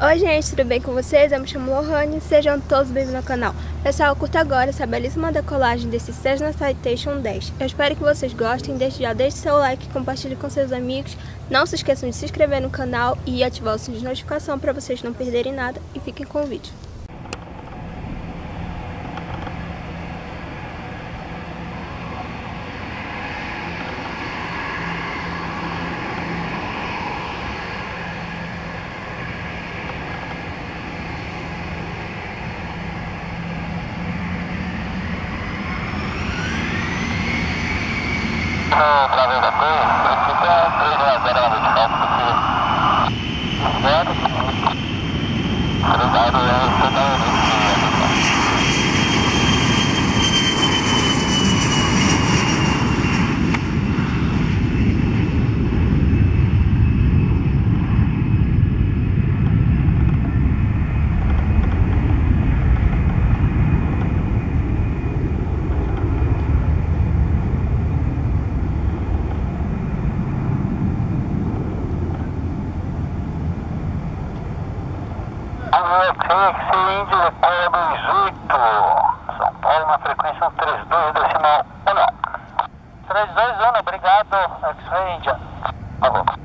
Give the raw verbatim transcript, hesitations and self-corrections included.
Oi gente, tudo bem com vocês? Eu me chamo Lohane, sejam todos bem-vindos ao canal. Pessoal, curta agora essa belíssima decolagem desse Cessna Citation dez. Eu espero que vocês gostem, desde já deixe seu like, compartilhe com seus amigos. Não se esqueçam de se inscrever no canal e ativar o sininho de notificação para vocês não perderem nada e fiquem com o vídeo. Através da coisa, fica três a zero na vinte e quatro, porque obrigado, é totalmente Fixe, Índio Paulo dezoito, São Paulo na frequência trinta e dois decimal um. trinta e dois, Ana, obrigado, X-Ray Índia. Alô.